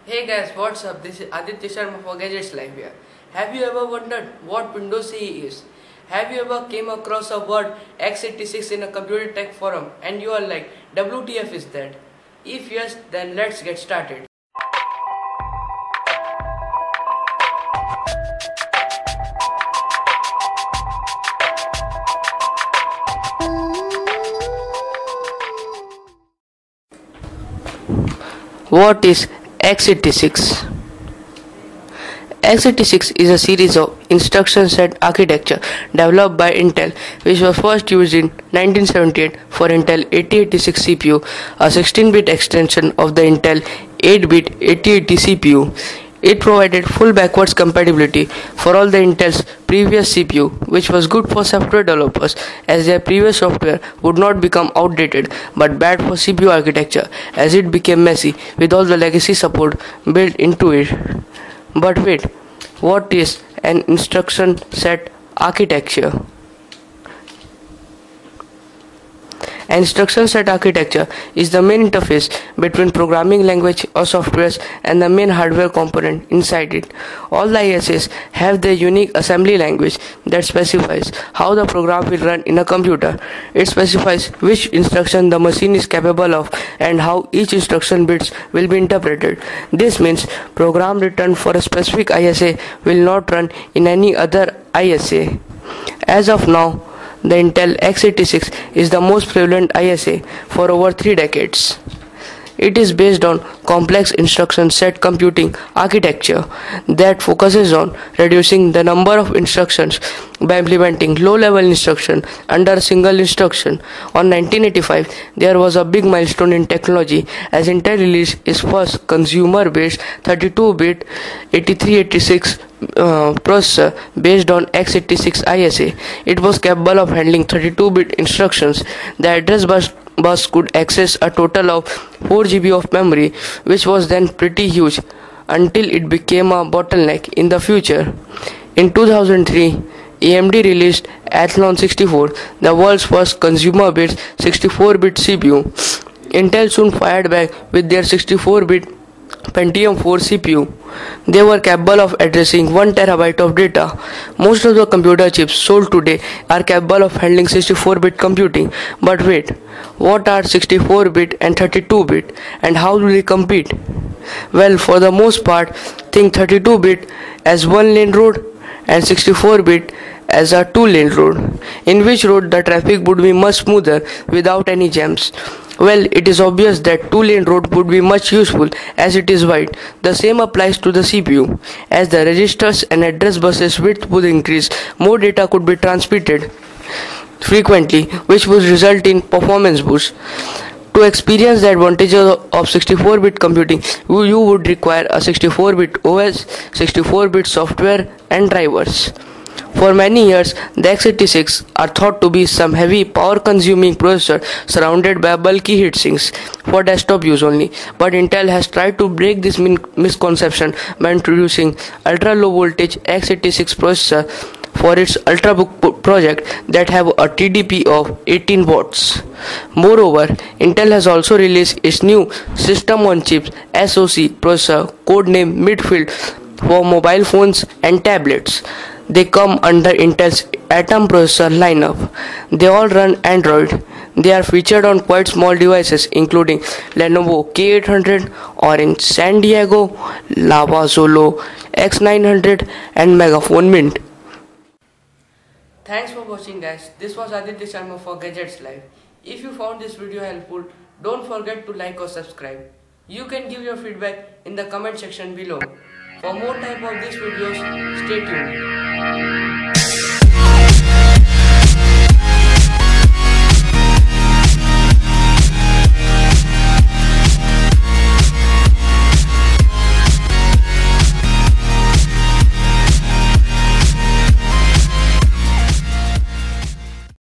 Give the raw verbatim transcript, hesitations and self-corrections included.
Hey guys, what's up? This is Aditya Sharma for Gadgets Live here. Have you ever wondered what Windows C E is? Have you ever came across a word x eighty-six in a computer tech forum and you are like, W T F is that? If yes, then let's get started. What is x eighty-six? x eighty-six is a series of instruction set architecture developed by Intel, which was first used in nineteen seventy-eight for Intel eighty eighty-six C P U, a sixteen bit extension of the Intel eight bit eighty eighty C P U. It provided full backwards compatibility for all the Intel's previous C P U, which was good for software developers as their previous software would not become outdated, but bad for C P U architecture as it became messy with all the legacy support built into it. But wait, what is an instruction set architecture? An instruction set architecture is the main interface between programming language or software and the main hardware component inside it. All the I S As have their unique assembly language that specifies how the program will run in a computer. It specifies which instruction the machine is capable of and how each instruction bits will be interpreted. This means program written for a specific I S A will not run in any other I S A. As of now, the Intel x eighty-six is the most prevalent I S A for over three decades. It is based on complex instruction set computing architecture that focuses on reducing the number of instructions by implementing low-level instruction under a single instruction. On nineteen eighty-five, there was a big milestone in technology as Intel released its first consumer-based thirty-two bit eighty-three eighty-six Uh, processor based on x eighty-six I S A. It was capable of handling thirty-two bit instructions. The address bus, bus could access a total of four gigabytes of memory, which was then pretty huge until it became a bottleneck in the future. In two thousand three, A M D released Athlon sixty-four, the world's first consumer-based sixty-four bit C P U. Intel soon fired back with their sixty-four bit Pentium four C P U. They were capable of addressing one terabyte of data. Most of the computer chips sold today are capable of handling sixty-four bit computing. But wait, what are sixty-four bit and thirty-two bit and how do they compete? Well, for the most part, think thirty-two bit as one lane road and sixty-four bit as a two lane road, in which road the traffic would be much smoother without any jams. Well, it is obvious that two-lane road would be much useful as it is wide. The same applies to the C P U. As the registers and address buses width would increase, more data could be transmitted frequently, which would result in performance boost. To experience the advantages of sixty-four bit computing, you would require a sixty-four bit O S, sixty-four bit software and drivers. For many years, the x eighty-six are thought to be some heavy power-consuming processor surrounded by bulky heatsinks for desktop use only. But Intel has tried to break this misconception by introducing ultra-low voltage x eighty-six processor for its Ultrabook project that have a T D P of eighteen watts. Moreover, Intel has also released its new System-on-Chip S O C processor, codenamed Midfield, for mobile phones and tablets. They come under Intel's Atom processor lineup. They all run Android. They are featured on quite small devices including Lenovo K eight hundred, Orange San Diego, Lava Zolo X nine hundred and Megaphone Mint. Thanks for watching guys. This was Aditya Sharma for Gadgets Live. If you found this video helpful, don't forget to like or subscribe. You can give your feedback in the comment section below. For more type of these videos, stay tuned.